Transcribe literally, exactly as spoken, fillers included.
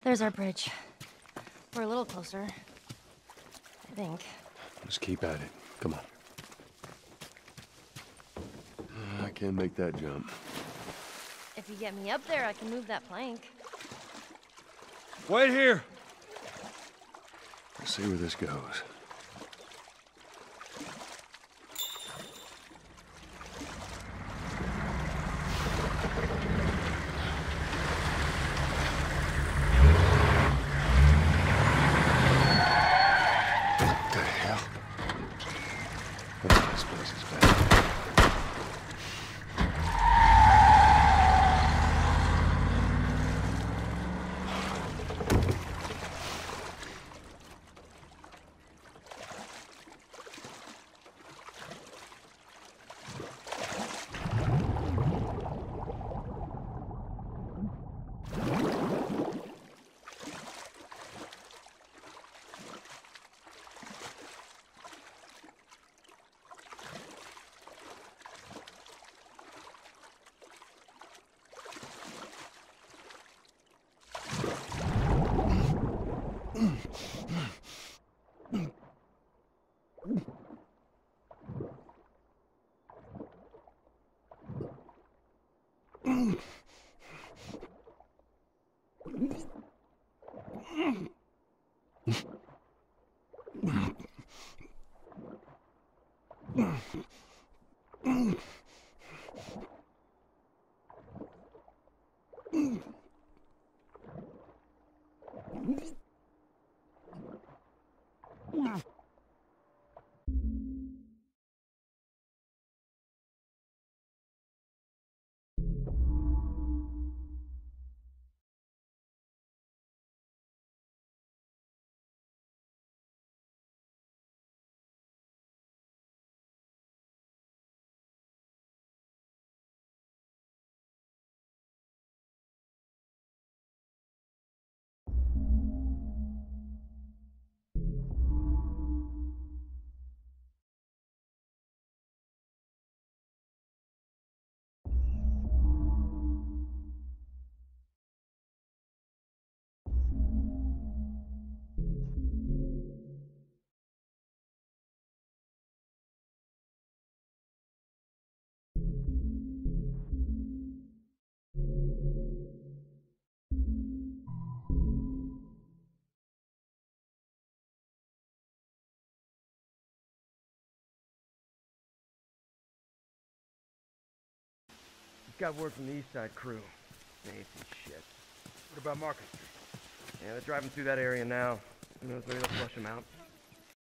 There's our bridge. We're a little closer. I think. Let's keep at it. Come on. I can't make that jump. If you get me up there, I can move that plank. Wait here! Let's see where this goes. Got word from the East Side crew. They ain't seen shit. What about Market Street? Yeah, they're driving through that area now. Who knows, maybe they'll flush them out.